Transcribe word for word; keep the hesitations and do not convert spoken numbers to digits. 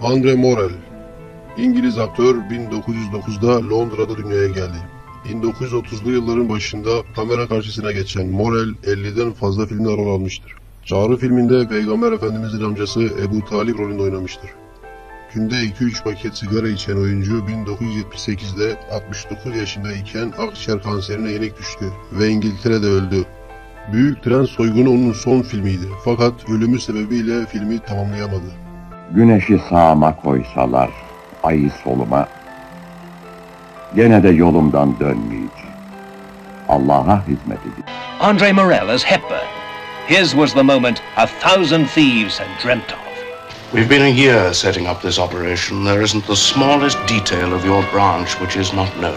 Andre Morel, İngiliz aktör, bin dokuz yüz dokuzda Londra'da dünyaya geldi. bin dokuz yüz otuzlu yılların başında kamera karşısına geçen Morel, elliden fazla filmde rol almıştır. Çağrı filminde Peygamber Efendimizin amcası Ebu Talib rolünde oynamıştır. Günde iki üç paket sigara içen oyuncu bin dokuz yüz yetmiş sekizde altmış dokuz yaşındayken akciğer kanserine yenik düştü ve İngiltere'de öldü. Büyük Tren Soygunu onun son filmiydi, fakat ölümü sebebiyle filmi tamamlayamadı. Güneşi sağıma koysalar, ayı soluma, gene de yolumdan dönmeyeceğim. Allah'a hizmet edeceğim. Andre Morel as Hepburn. His was the moment a thousand thieves had dreamt of. We've been a year setting up this operation. There isn't the smallest detail of your branch which is not known.